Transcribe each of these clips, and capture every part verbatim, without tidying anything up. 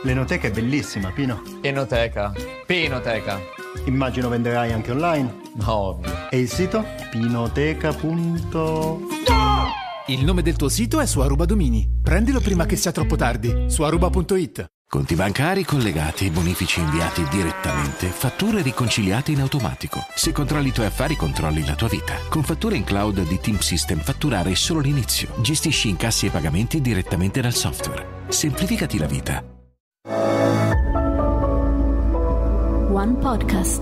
L'Enoteca è bellissima, Pino. Enoteca, Pinoteca. Immagino venderai anche online. Ovvio. E il sito? Pinoteca punto... Il nome del tuo sito è su Aruba Domini. Prendilo prima che sia troppo tardi. Su aruba punto it. Conti bancari collegati, bonifici inviati direttamente, fatture riconciliate in automatico. Se controlli i tuoi affari, controlli la tua vita. Con fatture in cloud di Team System, fatturare è solo l'inizio. Gestisci incassi e pagamenti direttamente dal software. Semplificati la vita. One Podcast.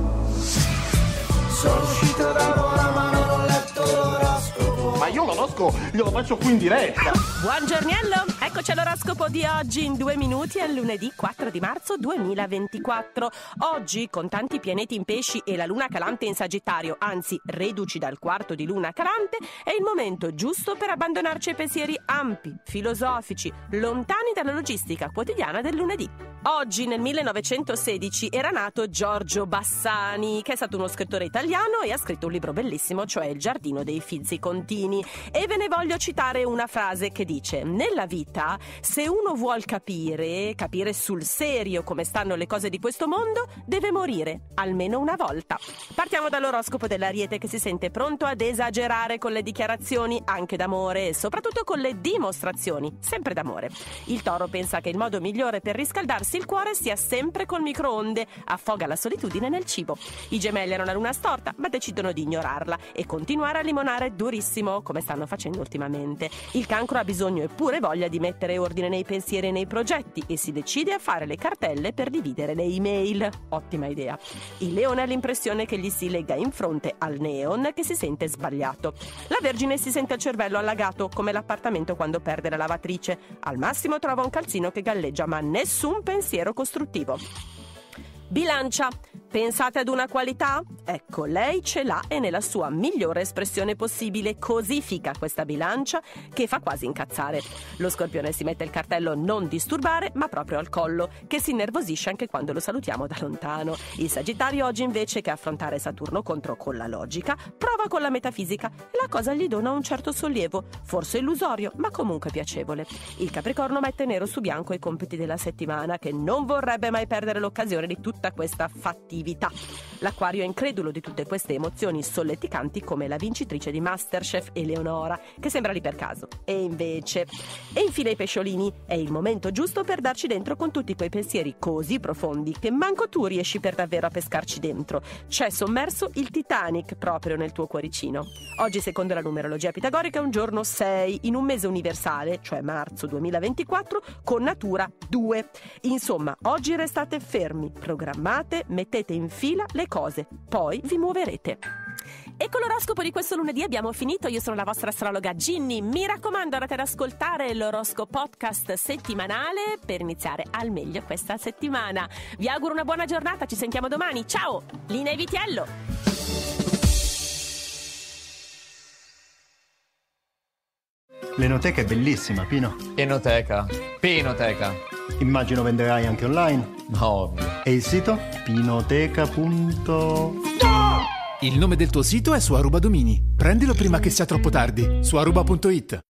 Sono uscito da ora ma non ho letto l'oroscopo. Ma io l'oroscopo glielo faccio qui in diretta. Buongiorniello, eccoci all'oroscopo di oggi in due minuti al lunedì quattro di marzo duemilaventiquattro. Oggi, con tanti pianeti in pesci e la luna calante in Sagittario, anzi reduci dal quarto di luna calante, è il momento giusto per abbandonarci ai pensieri ampi, filosofici, lontani dalla logistica quotidiana del lunedì. Oggi, nel millenovecentosedici, era nato Giorgio Bassani, che è stato uno scrittore italiano e ha scritto un libro bellissimo, cioè Il giardino dei fizzi contini. E ve ne voglio citare una frase che dice: nella vita, se uno vuol capire, capire sul serio come stanno le cose di questo mondo, deve morire, almeno una volta. Partiamo dall'oroscopo dell'Ariete, che si sente pronto ad esagerare con le dichiarazioni anche d'amore e soprattutto con le dimostrazioni, sempre d'amore. Il Toro pensa che il modo migliore per riscaldarsi il cuore sia sempre col microonde, affoga la solitudine nel cibo. I Gemelli hanno la luna storta, ma decidono di ignorarla e continuare a limonare durissimo, come stanno facendo ultimamente. Il Cancro ha bisogno e pure voglia di mettere ordine nei pensieri e nei progetti e si decide a fare le cartelle per dividere le email. Ottima idea. Il Leone ha l'impressione che gli si legga in fronte al neon che si sente sbagliato. La Vergine si sente il cervello allagato, come l'appartamento quando perde la lavatrice. Al massimo trova un calzino che galleggia, ma nessun pensiero construttivo. Bilancia. Pensate ad una qualità? Ecco, lei ce l'ha e nella sua migliore espressione possibile. Cosifica questa bilancia che fa quasi incazzare. Lo Scorpione si mette il cartello non disturbare, ma proprio al collo, che si innervosisce anche quando lo salutiamo da lontano. Il Sagittario oggi, invece che affrontare Saturno contro con la logica, prova con la metafisica e la cosa gli dona un certo sollievo, forse illusorio, ma comunque piacevole. Il Capricorno mette nero su bianco i compiti della settimana, che non vorrebbe mai perdere l'occasione di tutta questa fattività. L'Acquario è incredulo di tutte queste emozioni solleticanti, come la vincitrice di Masterchef Eleonora, che sembra lì per caso. E invece... E infine i Pesciolini, è il momento giusto per darci dentro con tutti quei pensieri così profondi che manco tu riesci per davvero a pescarci dentro. C'è sommerso il Titanic proprio nel tuo cuoricino. Oggi, secondo la numerologia pitagorica, è un giorno sei in un mese universale, cioè marzo duemilaventiquattro, con natura due. Insomma, oggi restate fermi, programmate, mettete in fila le cose, poi vi muoverete. E con l'oroscopo di questo lunedì abbiamo finito. Io sono la vostra astrologa Ginny. Mi raccomando, andate ad ascoltare l'oroscopo podcast settimanale per iniziare al meglio questa settimana. Vi auguro una buona giornata, ci sentiamo domani. Ciao, Lina e Vitiello. L'Enoteca è bellissima, Pino. Enoteca, Pinoteca. Immagino venderai anche online. Ovvio. E il sito? Pinoteca punto... Il nome del tuo sito è su Aruba Domini. Prendilo prima che sia troppo tardi. Su aruba punto it.